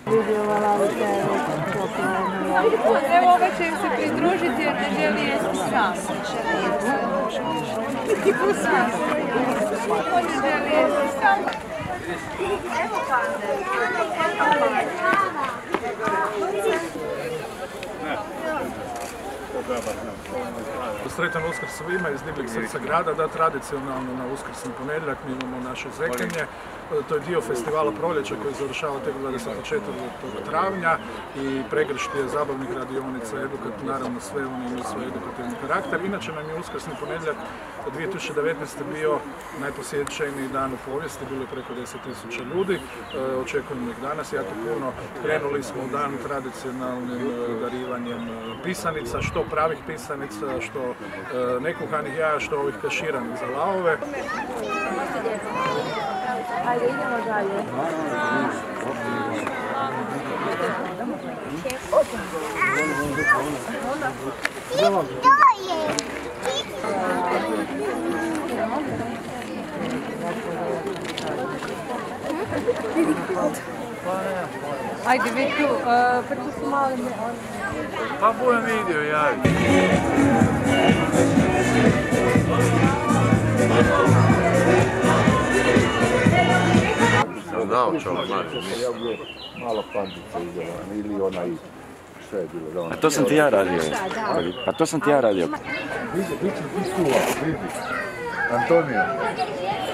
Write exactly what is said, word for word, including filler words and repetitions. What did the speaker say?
Evo ova će im se pridružiti jer ne želi jesti sam. On ne želi jesti sam. Evo Sretan Uskrs svima iz divljeg srca grada, da tradicionalno na uskrsni ponedjeljak mi imamo naše zekenje. To je dio festivala proljeća koji završava tek dvadeset četvrtog travnja i pregršt je zabavnih radionica, edukat, naravno sve oni imaju svoj edukativni karakter. Inače nam je uskrsni ponedjeljak dvije tisuće devetnaeste. bio najposjećeniji dan u povijesti, bilo je preko deset tisuća ljudi. Očekujemo ih danas jako puno. Krenuli smo u dan tradicionalnim darivanjem pisanica, što pravih pisanica, što nekuhanih jaja, što ovih kaširanih za lavove. Ajde, idemo dalje. Ajde, vi tu, prvo su mali... Pa budem vidio, javi. Znao čovjek, malo pandica izgledala, ili ona i sve je bilo da ona... A to sam ti ja radio. Pa to sam ti ja radio. Vidi, vidi, ti suva, vidi. Antonija.